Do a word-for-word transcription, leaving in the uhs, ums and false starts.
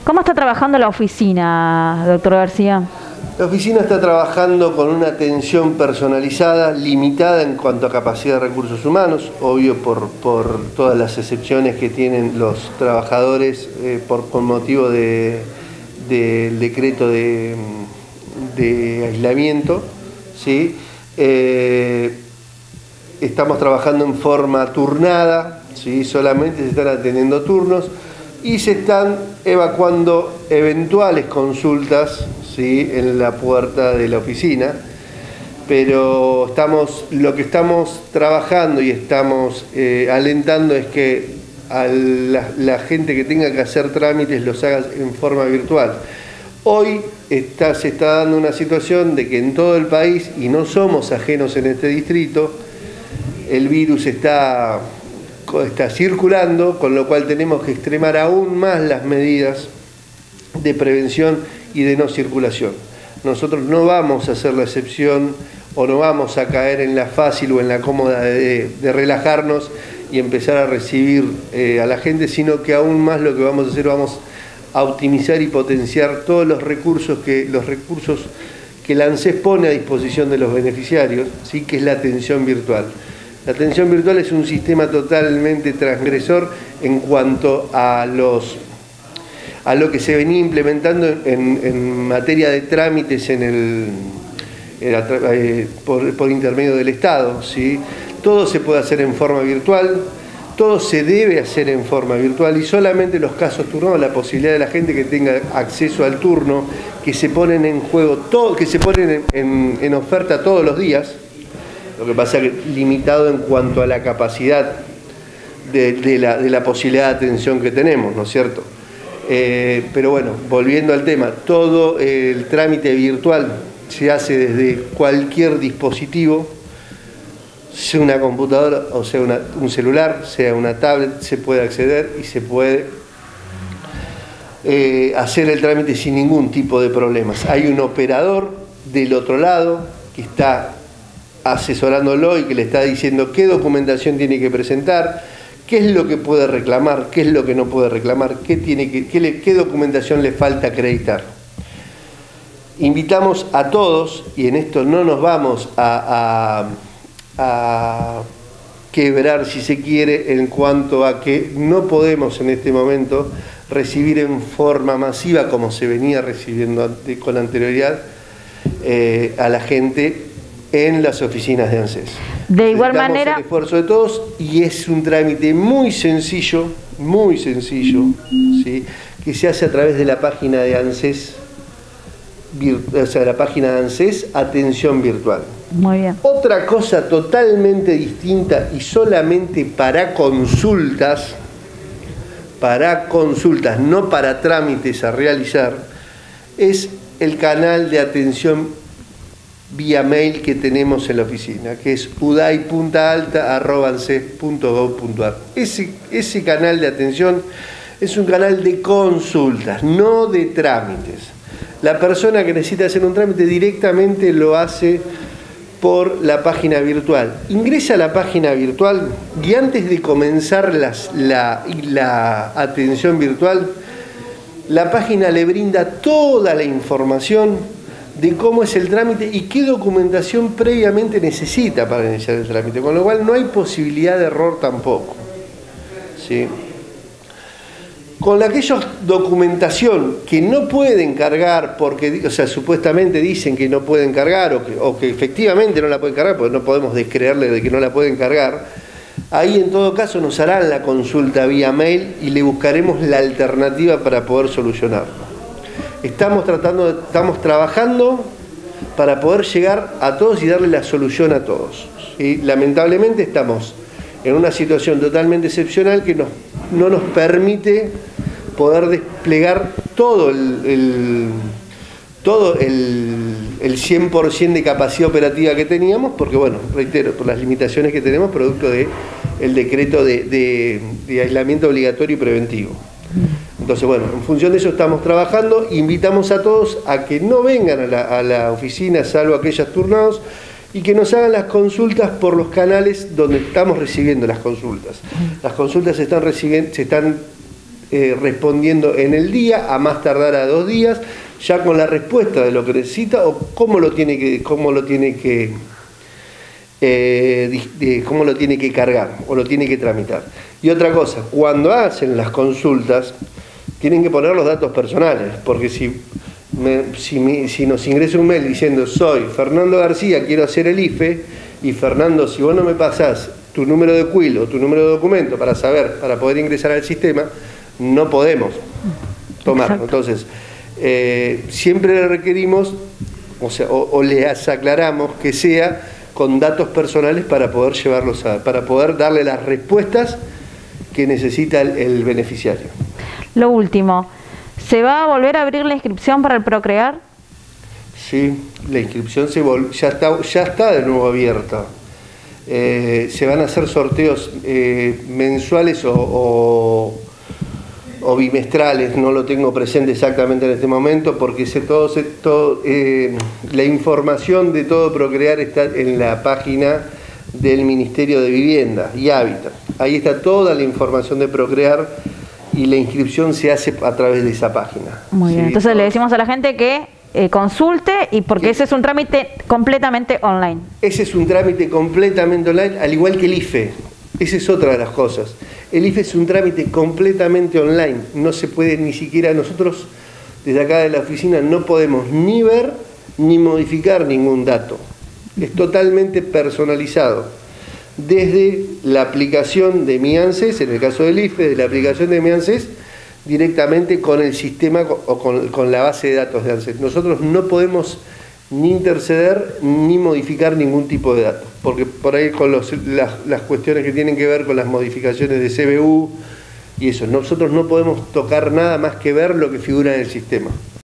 ¿Cómo está trabajando la oficina, doctor García? La oficina está trabajando con una atención personalizada, limitada en cuanto a capacidad de recursos humanos, obvio por, por todas las excepciones que tienen los trabajadores eh, por, con motivo de, del decreto de, de aislamiento, ¿sí? Eh, estamos trabajando en forma turnada, ¿sí? Solamente se están atendiendo turnos y se están evacuando eventuales consultas, ¿sí? En la puerta de la oficina, pero estamos, lo que estamos trabajando y estamos eh, alentando es que a la, la gente que tenga que hacer trámites los haga en forma virtual. Hoy está, se está dando una situación de que en todo el país, y no somos ajenos en este distrito, el virus está, está circulando, con lo cual tenemos que extremar aún más las medidas de prevención y de no circulación. Nosotros no vamos a hacer la excepción o no vamos a caer en la fácil o en la cómoda de, de relajarnos y empezar a recibir eh, a la gente, sino que aún más lo que vamos a hacer, vamos a optimizar y potenciar todos los recursos que, los recursos que la ANSES pone a disposición de los beneficiarios, ¿sí? Que es la atención virtual. La atención virtual es un sistema totalmente transgresor en cuanto a los a lo que se venía implementando en, en materia de trámites en el, en la, eh, por, por intermedio del Estado, ¿sí? Todo se puede hacer en forma virtual, todo se debe hacer en forma virtual y solamente los casos turnados, la posibilidad de la gente que tenga acceso al turno, que se ponen en juego, todo, que se ponen en, en, en oferta todos los días, lo que pasa es que limitado en cuanto a la capacidad de, de, la, de la posibilidad de atención que tenemos, ¿no es cierto? Eh, pero bueno, volviendo al tema, todo el trámite virtual se hace desde cualquier dispositivo, sea una computadora o sea una, un celular, sea una tablet, se puede acceder y se puede eh, hacer el trámite sin ningún tipo de problemas. Hay un operador del otro lado que está asesorándolo y que le está diciendo qué documentación tiene que presentar, qué es lo que puede reclamar, qué es lo que no puede reclamar, qué, tiene que, qué, le, qué documentación le falta acreditar. Invitamos a todos, y en esto no nos vamos a, a, a quebrar, si se quiere, en cuanto a que no podemos en este momento recibir en forma masiva, como se venía recibiendo con anterioridad, eh, a la gente en las oficinas de ANSES. De igual manera, el esfuerzo de todos y es un trámite muy sencillo, muy sencillo, ¿sí? Que se hace a través de la página de ANSES, o sea, la página de ANSES Atención Virtual. Muy bien. Otra cosa totalmente distinta y solamente para consultas, para consultas, no para trámites a realizar, es el canal de atención vía mail que tenemos en la oficina, que es uday punta alta arroba anses punto gov punto ar. Ese, ese canal de atención es un canal de consultas, no de trámites. La persona que necesita hacer un trámite directamente lo hace por la página virtual. Ingresa a la página virtual y antes de comenzar las, la, la atención virtual, la página le brinda toda la información de cómo es el trámite y qué documentación previamente necesita para iniciar el trámite, con lo cual no hay posibilidad de error tampoco, ¿sí? Con aquellos documentación que no pueden cargar, porque, o sea, supuestamente dicen que no pueden cargar o que, o que efectivamente no la pueden cargar, porque no podemos descreerle de que no la pueden cargar, ahí en todo caso nos harán la consulta vía mail y le buscaremos la alternativa para poder solucionarlo. Estamos tratando, estamos trabajando para poder llegar a todos y darle la solución a todos, ¿sí? Lamentablemente estamos en una situación totalmente excepcional que nos, no nos permite poder desplegar todo el, el, todo el, el cien por ciento de capacidad operativa que teníamos, porque bueno, reitero, por las limitaciones que tenemos producto del decreto de, de, de aislamiento obligatorio y preventivo. Entonces, bueno, en función de eso estamos trabajando. Invitamos a todos a que no vengan a la, a la oficina, salvo aquellos turnados, y que nos hagan las consultas por los canales donde estamos recibiendo las consultas. Las consultas se están, recibiendo, se están eh, respondiendo en el día, a más tardar a dos días, ya con la respuesta de lo que necesita o cómo lo tiene que, cómo lo tiene que, eh, de, cómo lo tiene que cargar o lo tiene que tramitar. Y otra cosa, cuando hacen las consultas, tienen que poner los datos personales, porque si, me, si, mi, si nos ingresa un mail diciendo soy Fernando García, quiero hacer el I F E, y Fernando, si vos no me pasás tu número de Q I L o tu número de documento para saber, para poder ingresar al sistema, no podemos tomarlo. Exacto. Entonces, eh, siempre le requerimos, o sea, o, o les aclaramos que sea con datos personales para poder llevarlos a, para poder darle las respuestas que necesita el, el beneficiario. Lo último, ¿se va a volver a abrir la inscripción para el Procrear? Sí, la inscripción se vol ya, está, ya está de nuevo abierta. Eh, se van a hacer sorteos eh, mensuales o, o, o bimestrales, no lo tengo presente exactamente en este momento porque se, todo, se, todo, eh, la información de todo Procrear está en la página del Ministerio de Vivienda y Hábitat. Ahí está toda la información de Procrear y la inscripción se hace a través de esa página. Muy bien, ¿sí? Entonces le decimos a la gente que eh, consulte y porque sí. Ese es un trámite completamente online. Ese es un trámite completamente online, al igual que el I F E. Esa es otra de las cosas. El I F E es un trámite completamente online. No se puede ni siquiera, nosotros desde acá de la oficina no podemos ni ver ni modificar ningún dato. Es totalmente personalizado. Desde la aplicación de Mi ANSES, en el caso del I F E, de la aplicación de Mi ANSES, directamente con el sistema o con, con la base de datos de ANSES. Nosotros no podemos ni interceder ni modificar ningún tipo de datos, porque por ahí con los, las, las cuestiones que tienen que ver con las modificaciones de C B U y eso, nosotros no podemos tocar nada más que ver lo que figura en el sistema.